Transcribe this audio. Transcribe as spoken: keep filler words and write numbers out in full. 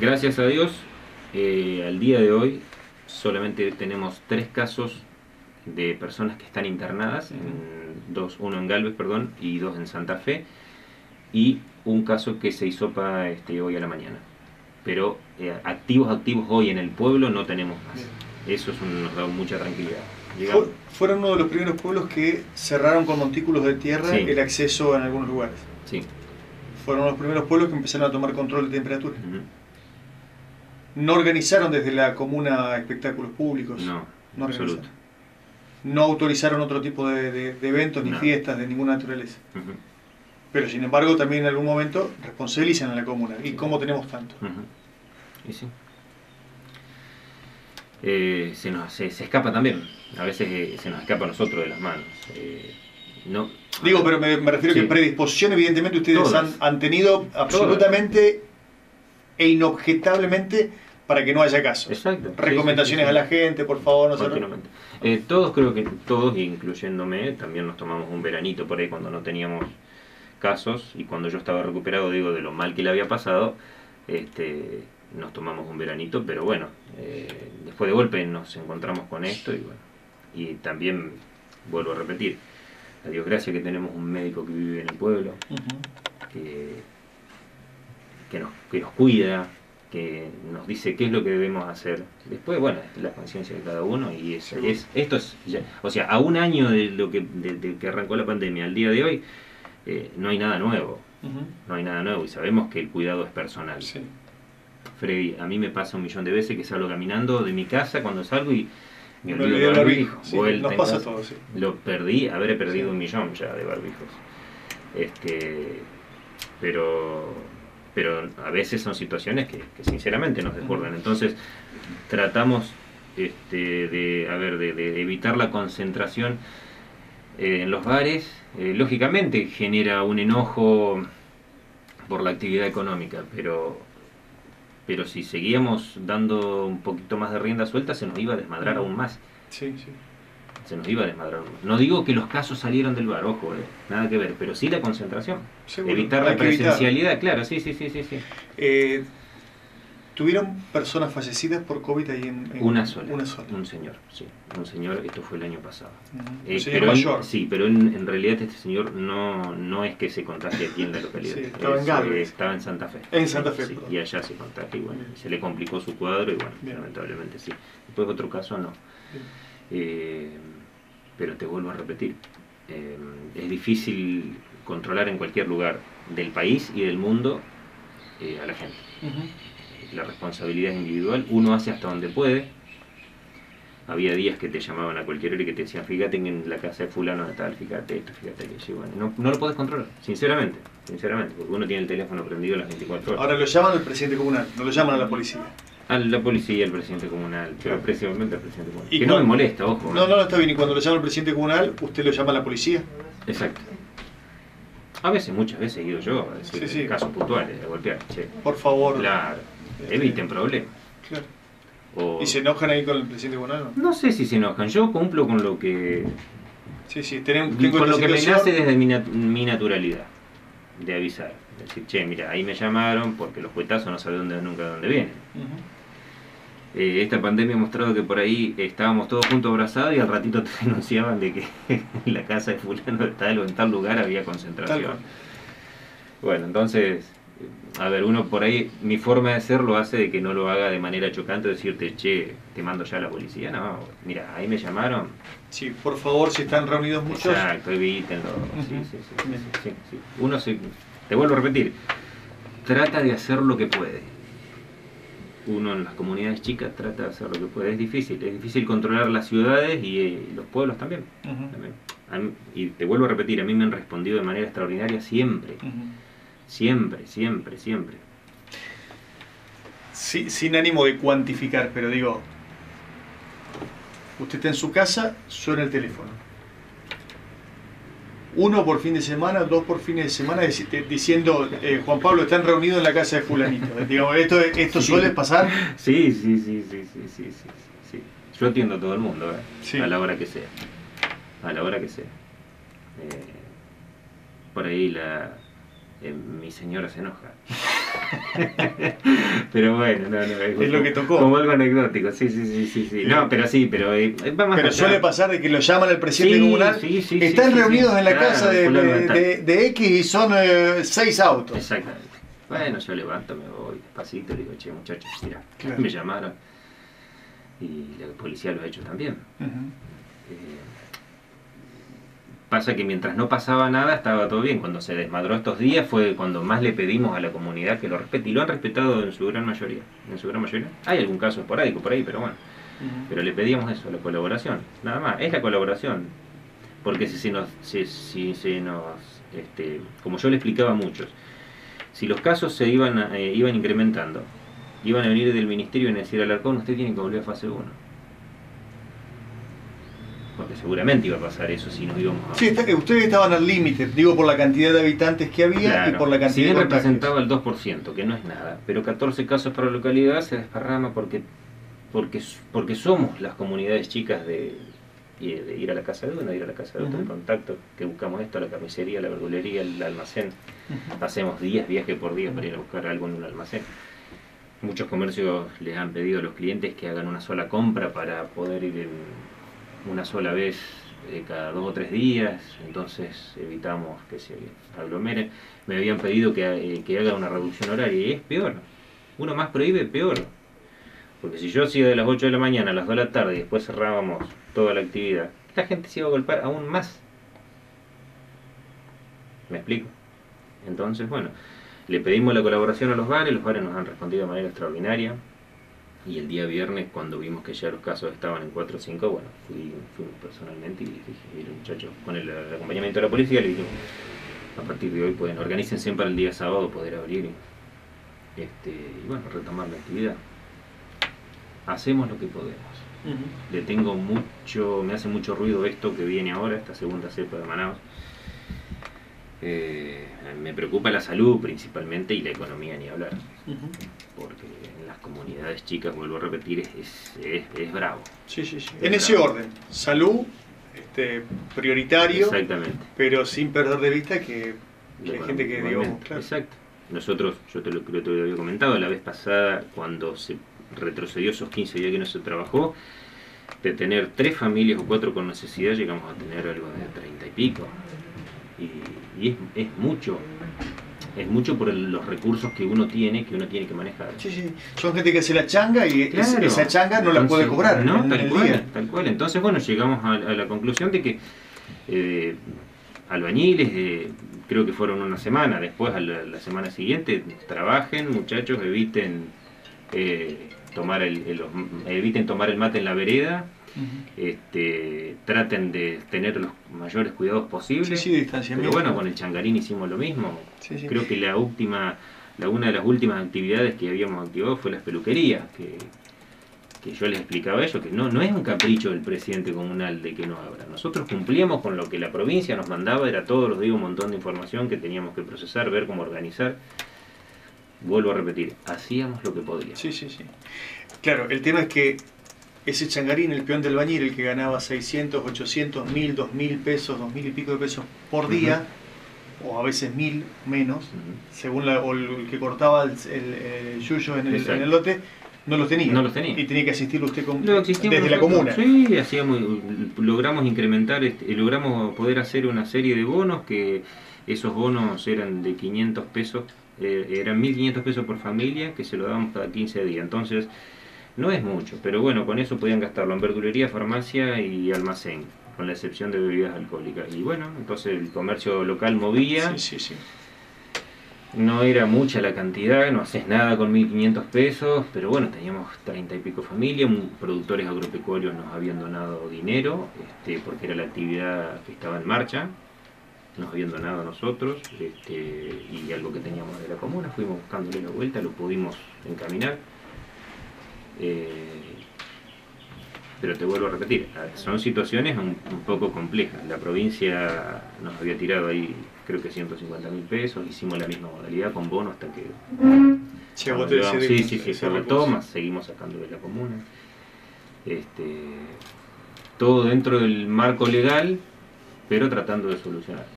Gracias a Dios, eh, al día de hoy solamente tenemos tres casos de personas que están internadas, en dos, uno en Galvez, perdón, y dos en Santa Fe, y un caso que se hisopa este, hoy a la mañana. Pero eh, activos, activos hoy en el pueblo no tenemos más. Bien. Eso es un, nos da mucha tranquilidad. Llegamos. Fueron uno de los primeros pueblos que cerraron con montículos de tierra sí. el acceso en algunos lugares. Sí. Fueron los primeros pueblos que empezaron a tomar control de temperatura. Uh-huh. No organizaron desde la comuna espectáculos públicos. No, no absoluto. No autorizaron otro tipo de, de, de eventos ni no. fiestas de ninguna naturaleza. Uh-huh. Pero sin embargo también en algún momento responsabilizan a la comuna. ¿Y cómo tenemos tanto? Uh-huh. Y sí. Eh, se, nos, se, se escapa también. A veces eh, se nos escapa a nosotros de las manos. Eh, no, Digo, pero me, me refiero sí. que predisposición evidentemente ustedes han, han tenido absolutamente Todas. e inobjetablemente para que no haya casos. Exacto. Recomendaciones sí, sí, sí, sí. a la gente, por favor, no se eh, Todos creo que, todos, incluyéndome, también nos tomamos un veranito por ahí cuando no teníamos casos y cuando yo estaba recuperado, digo, de lo mal que le había pasado, este, nos tomamos un veranito, pero bueno, eh, después de golpe nos encontramos con esto y bueno, y también vuelvo a repetir, a Dios gracias que tenemos un médico que vive en el pueblo, uh-huh. que, que, nos, que nos cuida, que nos dice qué es lo que debemos hacer. Después, bueno, es la conciencia de cada uno y es, es, esto es, ya, o sea, a un año de lo que, de, de que arrancó la pandemia al día de hoy, eh, no hay nada nuevo, uh-huh. no hay nada nuevo y sabemos que el cuidado es personal. Sí. Freddy, a mí me pasa un millón de veces que salgo caminando de mi casa cuando salgo y me olvido de barbijo. Sí, nos pasa todo, sí. Lo perdí, habré perdido sí. un millón ya de barbijos. Este, pero, pero a veces son situaciones que, que sinceramente nos desbordan. Entonces tratamos este, de, a ver, de, de evitar la concentración eh, en los bares. Eh, lógicamente genera un enojo por la actividad económica, pero pero si seguíamos dando un poquito más de rienda suelta se nos iba a desmadrar aún más. Sí, sí. Se nos iba a desmadrar aún más. No digo que los casos salieron del bar, ojo, eh, nada que ver, pero sí la concentración. Seguro. Evitar la presencialidad, claro, sí, sí, sí, sí. sí. Eh, ¿Tuvieron personas fallecidas por COVID ahí en, en una sola? Una sola. Un señor, sí. Un señor, esto fue el año pasado. Uh-huh. eh, un señor pero mayor. Él, sí, pero en, en realidad este señor no, no es que se contagie aquí en la localidad. Sí, estaba es, en Galvez. Eh, estaba en Santa Fe. En Santa Fe, sí, y allá se contagia y bueno, Bien. se le complicó su cuadro y bueno, Bien. lamentablemente sí. Después otro caso no. Eh, pero te vuelvo a repetir, eh, es difícil controlar en cualquier lugar del país y del mundo eh, a la gente. Uh-huh. La responsabilidad es individual, uno hace hasta donde puede. Había días que te llamaban a cualquier hora y que te decían, fíjate en la casa de fulano de tal, fíjate esto, fíjate aquello. Bueno, no, no lo podés controlar, sinceramente, sinceramente, porque uno tiene el teléfono prendido las veinticuatro horas. Ahora lo llaman al presidente comunal, no lo llaman a la policía. A la policía, al presidente comunal, pero principalmente al presidente comunal. Que cuando, no me molesta, ojo. No, no, no, está bien, y cuando lo llama al presidente comunal, ¿usted lo llama a la policía? Exacto. A veces, muchas veces he ido yo a decir sí, sí. casos puntuales, de golpear, che. Por favor. Claro, eviten problemas. Claro. O... ¿Y se enojan ahí con el presidente comunal? No? No sé si se enojan, yo cumplo con lo que... Sí, sí, tenemos, tengo con lo que situación... me nace desde mi, nat mi naturalidad, de avisar. Decir, che, mira, ahí me llamaron porque los cuetazos no saben dónde, nunca de dónde vienen. Uh-huh. eh, esta pandemia ha mostrado que por ahí estábamos todos juntos abrazados y al ratito te denunciaban de que en la casa de fulano de tal o en tal lugar había concentración. Bueno, entonces... A ver, uno por ahí, mi forma de ser lo hace de que no lo haga de manera chocante, decirte, che, te mando ya a la policía. No, mira, ahí me llamaron. Sí, por favor, si están reunidos muchos. Exacto, evítenlo. Uh-huh. sí, sí, sí, sí, sí, sí. Uno se, te vuelvo a repetir, trata de hacer lo que puede. Uno en las comunidades chicas trata de hacer lo que puede. Es difícil, es difícil controlar las ciudades y eh, los pueblos también. Uh-huh. también. A mí, y te vuelvo a repetir, a mí me han respondido de manera extraordinaria siempre. Uh-huh. Siempre, siempre, siempre. Sí, sin ánimo de cuantificar, pero digo, usted está en su casa, suena el teléfono. Uno por fin de semana, dos por fines de semana, diciendo, eh, Juan Pablo, están reunidos en la casa de fulanito. Digamos, ¿esto, esto sí. suele pasar? Sí, sí, sí, sí, sí, sí, sí, sí. Yo atiendo a todo el mundo, ¿eh? Sí. A la hora que sea. A la hora que sea. Eh, por ahí la... Eh, mi señora se enoja. Pero bueno, no, no, es, es lo que tocó. Como algo anecdótico, sí, sí, sí, sí, sí. No, pero sí, pero eh, vamos Pero suele pasar de que lo llaman al presidente sí, comunal, sí, sí, están sí, reunidos sí, en la claro, casa de, de, de, de X y son eh, seis autos. Exactamente. Bueno, yo levanto, me voy despacito, le digo, che, muchachos, mira, claro. me llamaron. Y la policía lo ha hecho también. Uh-huh. eh, Pasa que mientras no pasaba nada estaba todo bien. Cuando se desmadró estos días fue cuando más le pedimos a la comunidad que lo respete. Y lo han respetado en su gran mayoría. En su gran mayoría. Hay algún caso esporádico por ahí, pero bueno. Uh-huh. Pero le pedíamos eso, la colaboración. Nada más, es la colaboración. Porque si se nos... Si, si se nos este, como yo le explicaba a muchos, si los casos se iban, eh, iban incrementando, iban a venir del ministerio y iban a decir al Alarcón, usted tiene que volver a fase uno. Porque seguramente iba a pasar eso si nos íbamos a... Sí, está, ustedes estaban al límite, digo, por la cantidad de habitantes que había, claro, y por la cantidad si bien de contagios. Representaba el dos por ciento, que no es nada, pero catorce casos por localidad se desparrama porque, porque, porque somos las comunidades chicas de, de ir a la casa de uno, de ir a la casa de otro, uh-huh. en contacto, que buscamos esto, la carnicería, la verdulería, el almacén. Uh-huh. Hacemos diez viajes por día para ir a buscar algo en un almacén. Muchos comercios les han pedido a los clientes que hagan una sola compra para poder ir en una sola vez eh, cada dos o tres días, entonces evitamos que se aglomeren. Me habían pedido que, eh, que haga una reducción horaria y es peor. Uno más prohíbe, peor. Porque si yo hacía de las ocho de la mañana a las dos de la tarde y después cerrábamos toda la actividad, la gente se iba a golpear aún más. ¿Me explico? Entonces, bueno, le pedimos la colaboración a los bares, los bares nos han respondido de manera extraordinaria. Y el día viernes, cuando vimos que ya los casos estaban en cuatro o cinco, bueno, fui, fuimos personalmente y les dije, mire muchachos, con el, el acompañamiento de la policía, le dije, a partir de hoy pueden, organícense para el día sábado poder abrir este, y bueno, retomar la actividad. Hacemos lo que podemos. Uh-huh. Le tengo mucho, me hace mucho ruido esto que viene ahora, esta segunda cepa de Manaus. Eh, me preocupa la salud principalmente y la economía ni hablar. Uh-huh. Porque en las comunidades chicas, vuelvo a repetir, es, es, es, es bravo. Sí, sí, sí. Es en bravo. Ese orden, salud este, prioritario, exactamente, pero sin perder de vista que, que hay gente que, digamos, claro. Exacto. Nosotros, yo te lo creo que te lo había comentado la vez pasada, cuando se retrocedió esos quince días que no se trabajó, de tener tres familias o cuatro con necesidad, llegamos a tener algo de treinta y pico. Y, y es, es mucho. Es mucho por el, los recursos que uno tiene, que uno tiene que manejar. Sí, sí. Son gente que hace la changa y claro. esa changa no Entonces, la puede cobrar. No, en, tal en el cual, día. tal cual. Entonces, bueno, llegamos a, a la conclusión de que eh, albañiles, eh, creo que fueron una semana, después a la, la semana siguiente, trabajen, muchachos, eviten eh, tomar el, el, eviten tomar el mate en la vereda. Uh-huh. este, traten de tener los mayores cuidados posibles. Sí, sí, distanciamiento. Pero bueno, con el Changarín hicimos lo mismo. Sí, sí. Creo que la última, la, una de las últimas actividades que habíamos activado fue las peluquerías, que, que yo les explicaba a ellos que no, no es un capricho del presidente comunal de que no abra. Nosotros cumplíamos con lo que la provincia nos mandaba, era todos los días un montón de información que teníamos que procesar, ver cómo organizar. Vuelvo a repetir, hacíamos lo que podíamos. Sí, sí, sí. Claro, el tema es que ese Changarín, el peón del albañil, el que ganaba seiscientos, ochocientos, mil, dos mil pesos, dos mil y pico de pesos por día, uh-huh. o a veces mil menos, uh-huh. según la, o el que cortaba el, el, el yuyo en el, en el lote, no los tenía. No los tenía. Y tenía que asistirlo usted con, no, desde nosotros, la comuna. Sí, hacíamos, logramos incrementar, este, logramos poder hacer una serie de bonos, que esos bonos eran de quinientos pesos, eh, eran mil quinientos pesos por familia, que se lo dábamos cada quince días. Entonces, no es mucho, pero bueno, con eso podían gastarlo en verdulería, farmacia y almacén, con la excepción de bebidas alcohólicas. Y bueno, entonces el comercio local movía. Sí, sí, sí. No era mucha la cantidad, no haces nada con mil quinientos pesos, pero bueno, teníamos treinta y pico familias, productores agropecuarios nos habían donado dinero, este, porque era la actividad que estaba en marcha, nos habían donado a nosotros, este, y algo que teníamos de la comuna, fuimos buscándole la vuelta, lo pudimos encaminar. Eh, pero te vuelvo a repetir, son situaciones un, un poco complejas. La provincia nos había tirado ahí creo que ciento cincuenta mil pesos, hicimos la misma modalidad con bono hasta que se agotó ese sí, sí, sí, se agotó, más seguimos sacando de la comuna, este, todo dentro del marco legal, pero tratando de solucionar.